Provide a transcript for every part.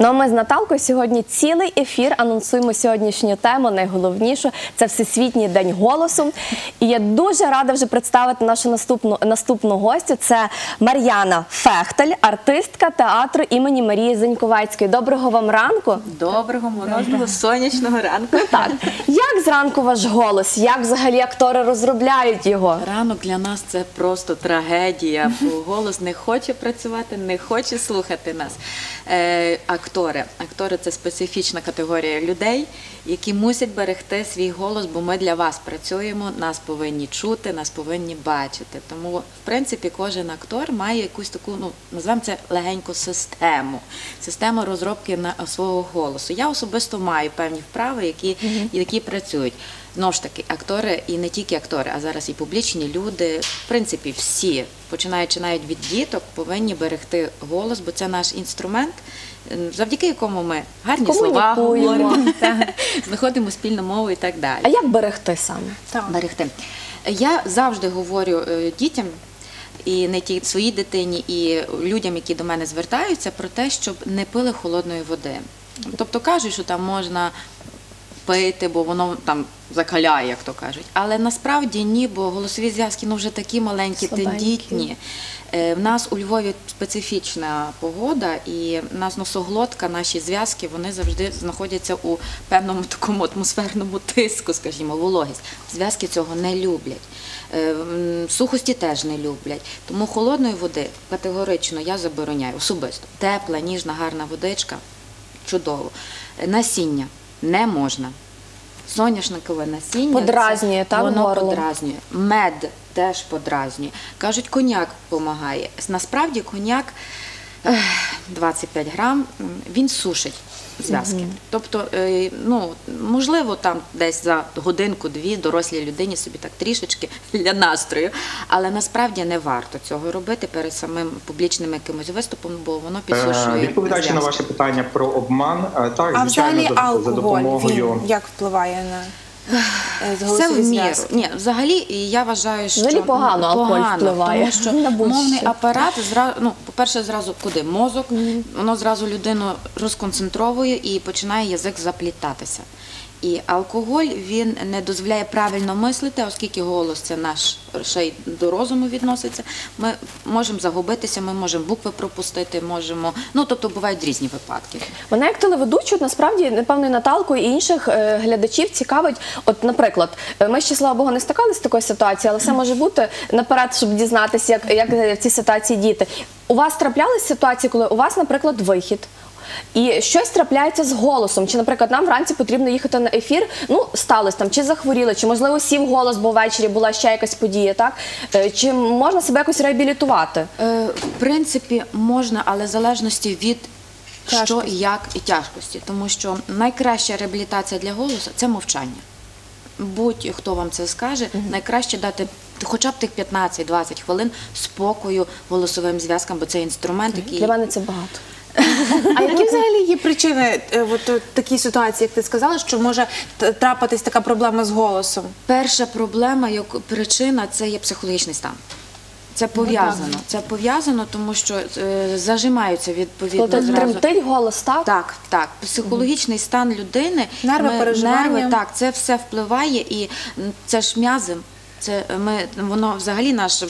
Ну а ми з Наталкою сьогодні цілий ефір анонсуємо сьогоднішню тему, найголовнішу – це Всесвітній день голосу. І я дуже рада вже представити нашу наступну гостю. Це Мар'яна Фехтель, артистка театру імені Марії Заньковецької. Доброго вам ранку. Доброго, морозного, сонячного ранку. Так. Як зранку ваш голос? Як взагалі актори розробляють його? Ранок для нас це просто трагедія, бо голос не хоче працювати, не хоче слухати нас. Актори – це специфічна категорія людей, які мусять берегти свій голос, бо ми для вас працюємо, нас повинні чути, нас повинні бачити. Тому, в принципі, кожен актор має якусь таку, назвемо це легеньку систему розробки свого голосу. Я особисто маю певні вправи, які працюють. Знову ж таки, актори, і не тільки актори, а зараз і публічні люди, в принципі, всі, починаючи навіть від діток, повинні берегти голос, бо це наш інструмент, завдяки якому ми гарні слова говоримо, знаходимо спільну мову і так далі. А як берегти саме? Берегти. Я завжди говорю дітям, і не тільки своїй дитині, і людям, які до мене звертаються, про те, щоб не пили холодної води. Тобто кажуть, що там можна пити, бо воно там закаляє, як то кажуть. Але насправді ні, бо голосові зв'язки вже такі маленькі, тендітні. В нас у Львові специфічна погода, і в нас носоглотка, наші зв'язки, вони завжди знаходяться у певному такому атмосферному тиску, скажімо, вологість. Зв'язки цього не люблять. Сухості теж не люблять. Тому холодної води категорично я забороняю, особисто. Тепла, ніжна, гарна водичка – чудово. Насіння не можна. Соняшникове насіння. Подразнює, так, воно горло? Подразнює. Мед теж подразнює. Кажуть, коньяк допомагає. Насправді коньяк 25 грам, він сушить зв'язки. Тобто, можливо, там десь за годинку-дві дорослій людині собі так трішечки для настрою, але насправді не варто цього робити перед самим публічним якимось виступом, бо воно підсушує. Відповідаючи на ваше питання про обман, так, а взагалі звичайно, за алкоголь, допомогою... він як впливає на Все в міру. Ні, взагалі, я вважаю, що взагалі погано алкоголь впливає. Тому що мовний апарат, по-перше, зразу куди? Мозок, воно зразу людину розконцентровує і починає язик заплітатися. І алкоголь, він не дозволяє правильно мислити, оскільки голос – це наш, ще й до розуму відноситься. Ми можемо загубитися, ми можемо букви пропустити, можемо, тобто бувають різні випадки. Мене як телеведучу, насправді, напевно, Наталку і інших глядачів цікавить, от, наприклад, ми ще, слава Богу, не стикалися з такою ситуацією, але все може бути наперед, щоб дізнатися, як в цій ситуації діти. У вас траплялись ситуації, коли у вас, наприклад, вихід, і щось трапляється з голосом, чи, наприклад, нам вранці потрібно їхати на ефір, сталося там, чи захворіли, чи, можливо, сів голос, бо ввечері була ще якась подія, так? Чи можна себе якось реабілітувати? В принципі, можна, але в залежності від що, як і тяжкості. Тому що найкраща реабілітація для голосу – це мовчання. Будь-хто вам це скаже, найкраще дати хоча б тих 15-20 хвилин спокою голосовим зв'язкам, бо це інструмент, який... Для мене це багато. А які взагалі є причини такій ситуації, як ти сказала, що може трапитись така проблема з голосом? Перша проблема, як причина, це є психологічний стан. Це пов'язано. Це пов'язано, тому що зажимаються відповідно зразу. Тремтить голос, так? Так. Психологічний стан людини, нерви, переживання. Так, це все впливає, і це ж м'язи. Воно взагалі наш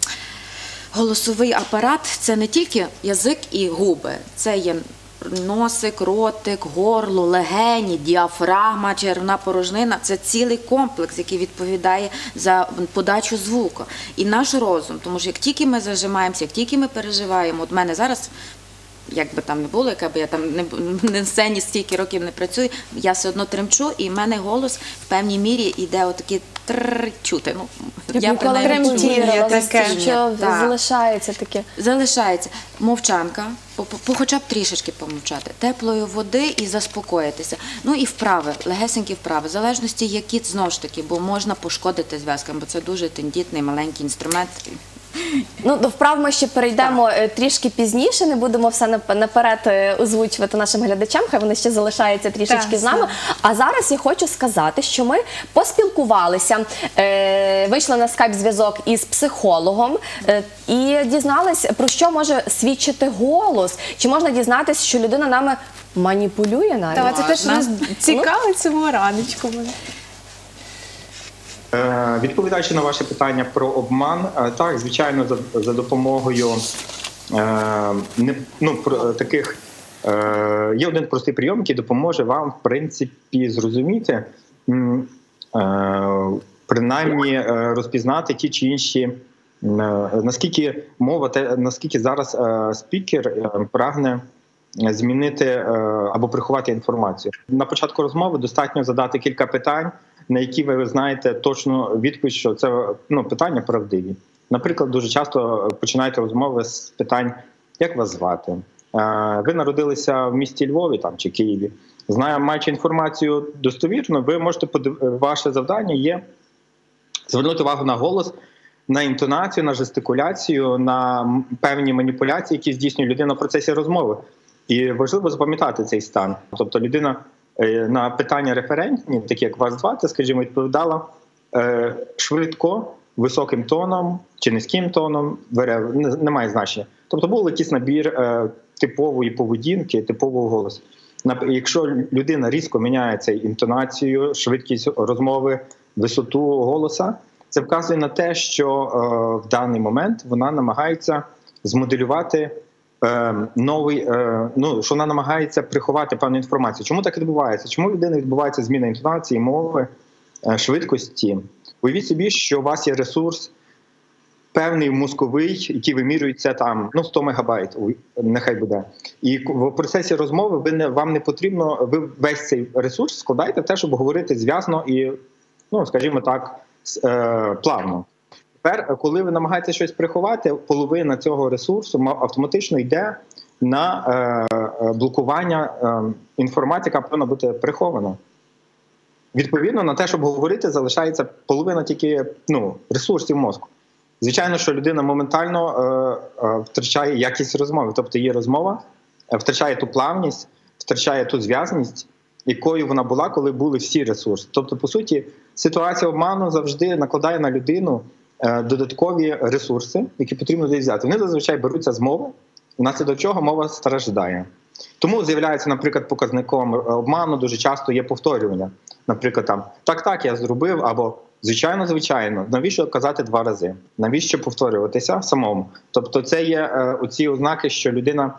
голосовий апарат – це не тільки язик і губи, це є носик, ротик, горло, легені, діафрагма, черевна порожнина – це цілий комплекс, який відповідає за подачу звуку. І наш розум, тому що як тільки ми зажимаємося, як тільки ми переживаємо, от в мене зараз, як би там не було, яка би я там не в сцені стільки років не працюю, я все одно тремчу, і в мене голос в певній мірі йде отакі чути. Я тремтіла, що залишається таке. Залишається мовчанка, хоча б трішечки помовчати, теплої води і заспокоїтися. І вправи, легесенькі вправи, в залежності які, знову ж таки, бо можна пошкодити зв'язкам, бо це дуже тендітний, маленький інструмент. Ну, до вправ ми ще перейдемо трішки пізніше, не будемо все наперед озвучувати нашим глядачам, хай вони ще залишаються трішечки Так, з нами. А зараз я хочу сказати, що ми поспілкувалися, вийшли на скайп-зв'язок із психологом і дізнались, про що може свідчити голос. Чи можна дізнатися, що людина нами маніпулює навіть? Та, це те, що нас Можна. цікавить цього раночку. Відповідаючи на ваше питання про обман, так, звичайно, за допомогою таких є один простий прийом, який допоможе вам, в принципі, зрозуміти, принаймні розпізнати ті чи інші, наскільки зараз спікер прагне змінити або приховати інформацію. На початку розмови достатньо задати кілька питань, на які ви знаєте точну відповідь, що це питання правдиві. Наприклад, дуже часто починаєте розмови з питань, як вас звати? Ви народилися в місті Львові чи Києві. Маючи інформацію достовірно, ви можете ваше завдання є звернути увагу на голос, на інтонацію, на жестикуляцію, на певні маніпуляції, які здійснює людина в процесі розмови. І важливо запам'ятати цей стан. Тобто людина на питання референтні, такі як вас звати, скажімо, відповідала швидко, високим тоном чи низьким тоном, немає значення. Тобто був якийсь набір типової поведінки, типового голосу. Якщо людина різко міняється інтонацію, швидкість розмови, висоту голоса, це вказує на те, що в даний момент вона намагається змоделювати що вона намагається приховати певну інформацію. Чому так відбувається? Чому в людини відбувається зміна інтонації, мови, швидкості? Уявіть собі, що у вас є ресурс певний мозковий, який вимірюється 100 мегабайт, нехай буде. І в процесі розмови вам не потрібно, ви весь цей ресурс складаєте в те, щоб говорити зв'язно і, скажімо так, плавно. Тепер, коли ви намагаєтеся щось приховати, половина цього ресурсу автоматично йде на блокування інформації, яка повинна бути прихована. Відповідно, на те, щоб говорити, залишається половина тільки ресурсів мозку. Звичайно, що людина моментально втрачає якість розмови, тобто її розмова втрачає ту плавність, втрачає ту зв'язність, якою вона була, коли були всі ресурси. Тобто, по суті, ситуація обману завжди накладає на людину додаткові ресурси, які потрібно десь взяти. Вони зазвичай беруться з мови, внаслідок чого мова страждає. Тому з'являється, наприклад, показником обману дуже часто є повторювання. Наприклад, так, я зробив, або звичайно. Навіщо казати 2 рази? Навіщо повторюватися самому? Тобто це є оці ознаки, що людина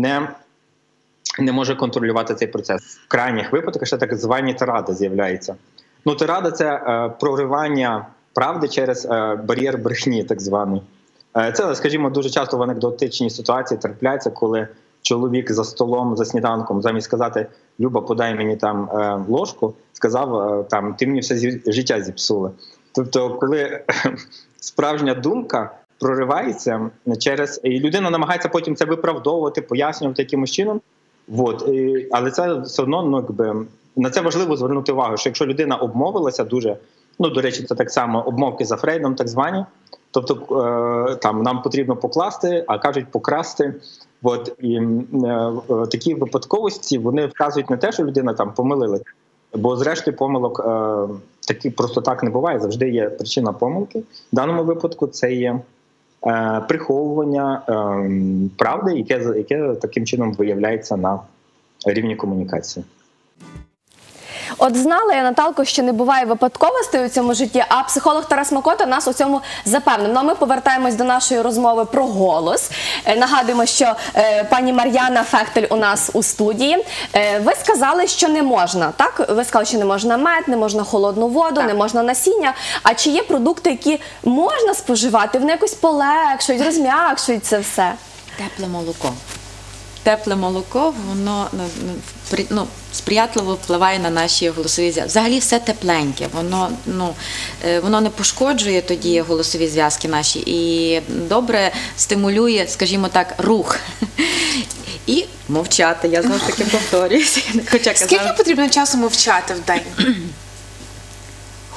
не може контролювати цей процес. В крайніх випадках ще так звані тиради з'являються. Тирада – це проривання правди через бар'єр брехні, так званий. Це, скажімо, дуже часто в анекдотичній ситуації трапляється, коли чоловік за столом, за сніданком, замість сказати «Люба, подай мені ложку», сказав «Ти мені все життя зіпсула». Тобто, коли справжня думка проривається і людина намагається потім це виправдовувати, пояснювати якимось чином, але це все одно, на це важливо звернути увагу, що якщо людина обмовилася дуже, до речі, це так само обмовки за Фрейдом, так звані, тобто нам потрібно покласти, а кажуть покрасти. І такі випадковості, вони вказують на те, що людина помилилась, бо зрештою помилок просто так не буває, завжди є причина помилки. В даному випадку це є приховування правди, яке таким чином виявляється на рівні комунікації. От знала я, Наталко, що не буває випадковостей у цьому житті, а психолог Тарас Макота нас у цьому запевнив. А ми повертаємось до нашої розмови про голос. Нагадуємо, що пані Мар'яна Фехтель у нас у студії. Ви сказали, що не можна, так? Ви сказали, що не можна мед, не можна холодну воду, не можна насіння. А чи є продукти, які можна споживати, вони якось полегшують, розм'якшують це все? Тепле молоко. Тепле молоко, воно сприятливо впливає на наші голосові зв'язки. Взагалі все тепленьке, воно не пошкоджує тоді голосові зв'язки наші і добре стимулює, скажімо так, рух. І мовчати, я знову ж таки повторююся. Скільки потрібно часу мовчати в день?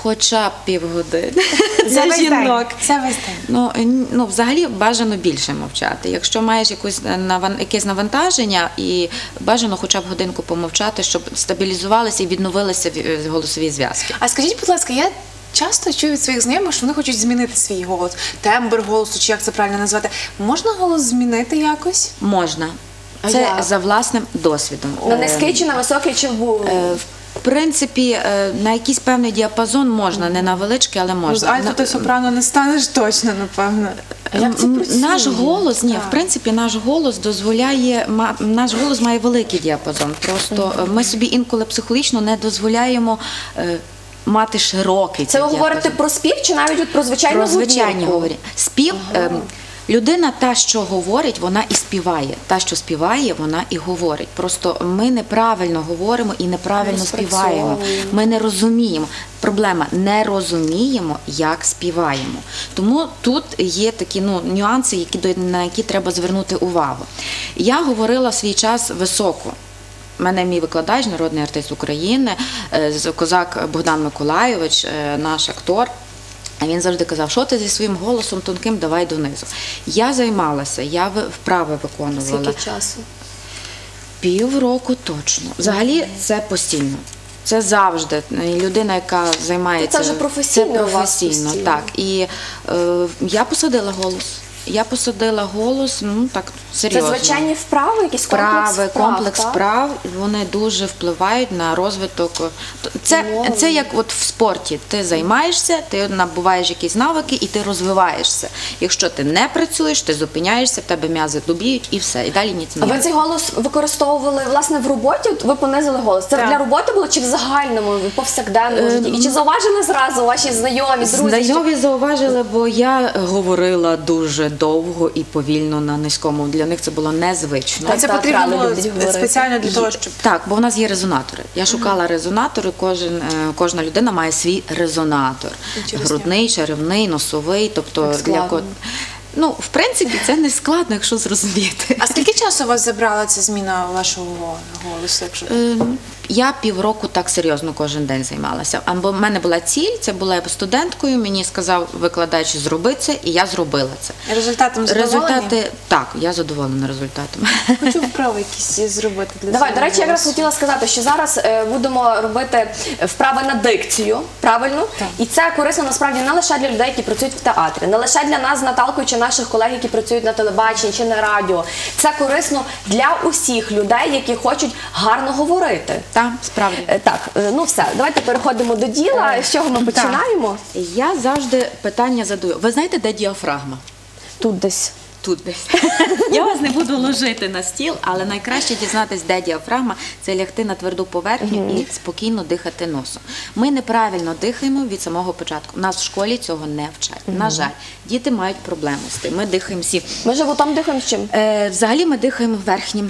хоча б півгодини. За Для весь день. жінок. За весь день. Ну, взагалі бажано більше мовчати. Якщо маєш якесь навантаження, і бажано хоча б годинку помовчати, щоб стабілізувалися і відновилися голосові зв'язки. А скажіть, будь ласка, я часто чую від своїх знайомих, що вони хочуть змінити свій голос, тембр голосу, чи як це правильно назвати. Можна голос змінити якось? Можна. А Це як? за власним досвідом. На низький чи на високий, чи В принципі, на якийсь певний діапазон можна, не на величкий, але Ну, з можна. альто ти сопрано не станеш точно, напевно. як це працює? Наш голос, ні, Так. в принципі, наш голос дозволяє, наш голос має великий діапазон. Просто ми собі інколи психологічно не дозволяємо мати широкий Це цей ви говорите діапазон. про спів чи навіть от про звичайну Про звичайні гудірку? говорять. Спів. Людина та, що говорить, вона і співає. Та, що співає, вона і говорить. Просто ми неправильно говоримо і неправильно співаємо. Розпрацьовуємо. Ми не розуміємо. Проблема – не розуміємо, як співаємо. Тому тут є такі нюанси, на які треба звернути увагу. Я говорила в свій час високо. У мене мій викладач, народний артист України, козак Богдан Миколайович, наш актор. А він завжди казав, що ти зі своїм голосом тонким, давай донизу. Я займалася, я вправи виконувала. Скільки часу? Півроку точно. Взагалі це постійно. Це завжди людина, яка займається. Це вже професійно Це у вас професійно, постійно. так. І я посадила голос. Я посадила голос, так, серйозно. Це звичайні вправи, якісь Комплекс так? вправ, вони дуже впливають на розвиток. Це як от в спорті. Ти займаєшся, ти набуваєш якісь навики і ти розвиваєшся. Якщо ти не працюєш, ти зупиняєшся, в тебе м'язи дубіють і все. І далі ніц А ви цей голос використовували власне в роботі? От ви понизили голос. Це Так. для роботи було чи в загальному, в повсякденному житті? І чи зауважили зразу ваші знайомі, друзі? Знайомі зауважили, бо я говорила дуже довго і повільно на низькому. Для них це було незвично. А це Так, потрібно театрали було люблять говорити. спеціально для того, щоб... Так, бо в нас є резонатори. Я шукала резонатори, кожна людина має свій резонатор. Нічого Грудний, черевний, носовий, тобто Так складно. в принципі, це не складно, якщо зрозуміти. А скільки часу у вас забрала ця зміна вашого голосу? Якщо... Я півроку так серйозно кожен день займалася. Або в мене була ціль, це була студенткою, мені сказав викладач, зроби це, і я зробила це. Результатом задоволені? Результати, так, я задоволена результатом. Хочу вправи якісь зробити для Давай, свого до речі, я якраз голосу. хотіла сказати, що зараз будемо робити вправи на дикцію, правильно? Так. І це корисно насправді не лише для людей, які працюють в театрі, не лише для нас з Наталкою чи наших колег, які працюють на телебаченні чи на радіо. Це корисно для усіх людей, які хочуть гарно говорити. Так, справді. Так, ну все, давайте переходимо до діла. З чого ми починаємо? Я завжди питання задаю. Ви знаєте, де діафрагма? Тут десь. Тут десь. Я вас не буду ложити на стіл, але найкраще дізнатись, де діафрагма, це лягти на тверду поверхню і спокійно дихати носом. Ми неправильно дихаємо від самого початку. Нас в школі цього не вчать. На жаль, діти мають проблеми з тим. Ми дихаємо всі. Ми животом дихаємо з чим? Взагалі ми дихаємо верхнім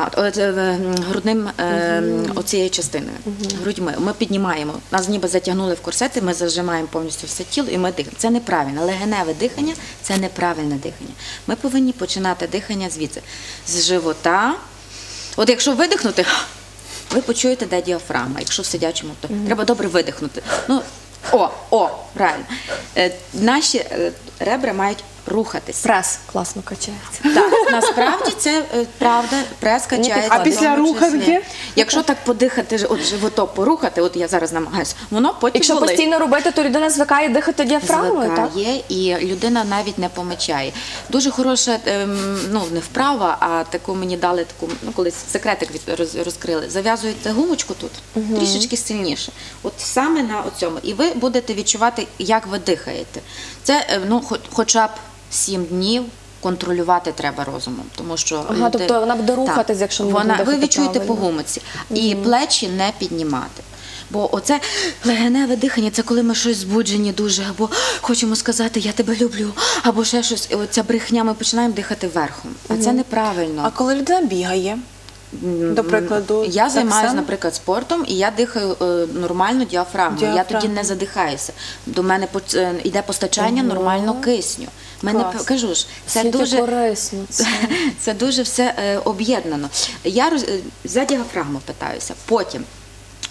грудним оцією частиною, грудьми. Ми піднімаємо, нас ніби затягнули в корсети, ми зажимаємо повністю все тіло і ми дихаємо. Це неправильно. Легеневе дихання – це неправильне дихання. Ми повинні починати дихання звідси, з живота. От якщо видихнути, ви почуєте, де діафрагма. Якщо в сидячому, то треба добре видихнути. Правильно. Наші ребра мають рухатись. Прес класно качається. Так, насправді це правда, прес качається. А після в тому числі. руханки? Якщо так подихати, от животом порухати, от я зараз намагаюся, воно потім Якщо болить. постійно робити, то людина звикає дихати діафрагмою, так? Звикає, і людина навіть не помічає. Дуже хороша, не вправа, а таку мені дали, колись секретик розкрили. Зав'язуєте гумочку тут, трішечки сильніше. От саме на цьому. І ви будете відчувати, як ви дихаєте. Це, хоча б 7 днів контролювати треба розумом, тому що Тобто вона буде рухатись, якщо ми будемо ви дихати відчуєте по правильно. гумиці. І плечі не піднімати. Бо оце легеневе дихання, це коли ми щось збуджені дуже, або хочемо сказати «я тебе люблю», або ще щось. І оця брехня, ми починаємо дихати верхом. А це неправильно. А коли людина бігає, до прикладу, Я так займаюся, само? наприклад, спортом, і я дихаю нормально діафрагмою. Я тоді не задихаюся. До мене йде постачання нормально кисню. Клас. Кажу ж, це Скільки дуже корисно це. це дуже все об'єднано. Я за діафрагму питаюся. Потім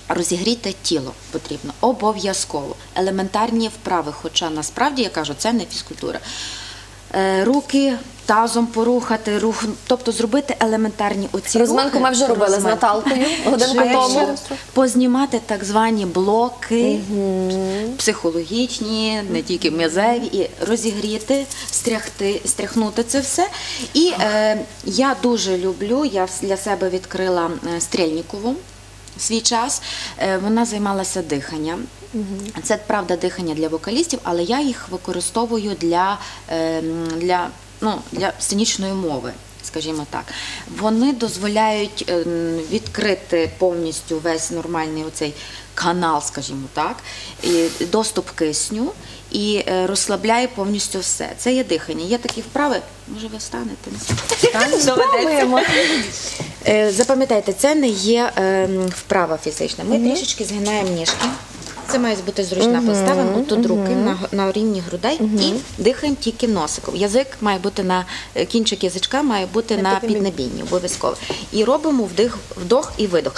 Розігріти тіло потрібно обов'язково. Елементарні вправи, хоча насправді, я кажу, це не фізкультура. Руки тазом порухати, тобто зробити елементарні оці Розминку рухи. ми вже робили з Розминку. Наталкою годинку Ще тому. раз. Познімати так звані блоки психологічні, не тільки м'язеві, і розігріти, стряхнути це все. І я дуже люблю, я для себе відкрила Стрельнікову в свій час. Вона займалася диханням. Це, правда, дихання для вокалістів, але я їх використовую для сценічної мови, скажімо так. Вони дозволяють відкрити повністю весь нормальний оцей канал, скажімо так, і доступ кисню, і розслабляє повністю все. Це є дихання. Є такі вправи, може ви встанете? Спробуємо. Запам'ятайте, це не є вправа фізична. Ми трішечки згинаємо ніжки. Це має бути зручна постава, тут руки на рівні грудей і дихаємо тільки носиком. Язик має бути кінчик язичка має бути на піднебінні, обов'язково. І робимо вдох і видох.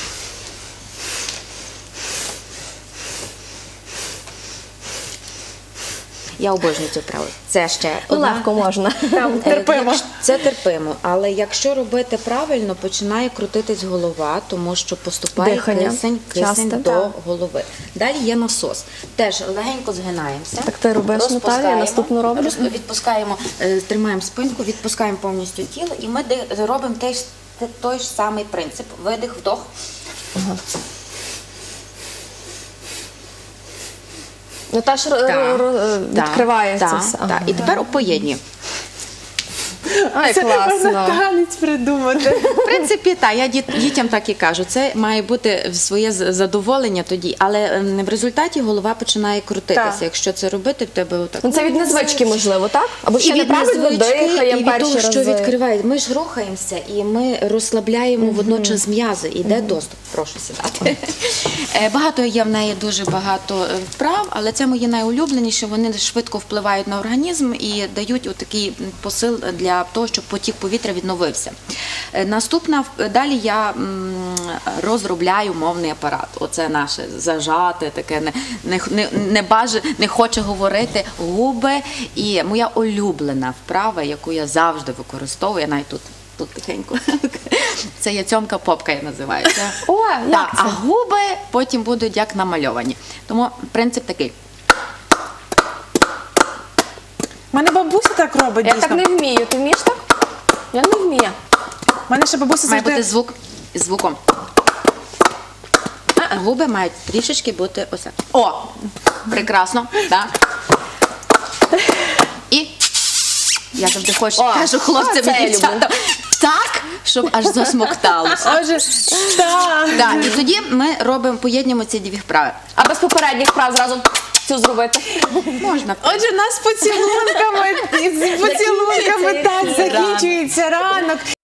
Я обожнюю цю вправу. Це ще Легко можна. терпимо. Це терпимо, але якщо робити правильно, починає крутитись голова, тому що поступає Дихання. кисень Часто. до голови. Далі є насос. Теж легенько згинаємося. Так ти робиш, розпускаємо, Наталія, наступну робиш? Відпускаємо, тримаємо спинку, відпускаємо повністю тіло, і ми робимо той ж самий принцип. Видих, вдох. Ну, та ж відкриває це все. Так. І тепер поєднуємо. Ай, Це класно. танець придумати. В принципі, так, я дітям так і кажу. Це має бути своє задоволення тоді, але в результаті голова починає крутитися. Так. Якщо це робити, в тебе отак. Ну, це від незвички, можливо, так? Або ще І від неправильно незвички, і дихаємо від перші того, що рази. відкриває. Ми ж рухаємося і ми розслабляємо водночас м'язи. Іде доступ. Прошу сідати. Багато є в неї, дуже багато вправ, але це мої найулюбленіші. Вони швидко впливають на організм і дають отакий посил для того, щоб потік повітря відновився. Наступна, далі я розробляю мовний апарат. Оце наше зажате, таке не хоче говорити губи. І моя улюблена вправа, яку я завжди використовую, я навіть тут тихенько. Це є цьомка попка, я називаю. О, як Так, це? а губи потім будуть як намальовані. Тому принцип такий. У мене бабуся так робить, Я дійсно. так не вмію. Ти вмієш так? Я не вмію. У мене ще бабуся Має завжди... бути звук із звуком. Губи мають трішечки бути ось так. О! Прекрасно. Так. І я завжди хочу, О, кажу хлопцям це я і дівчатам, так, щоб аж засмокталося. Отже, так. Так, і тоді ми поєднуємо ці дві вправи. А без попередніх вправ зразу цю зробити. Можна. Отже, у нас з поцілунками так закінчується ранок.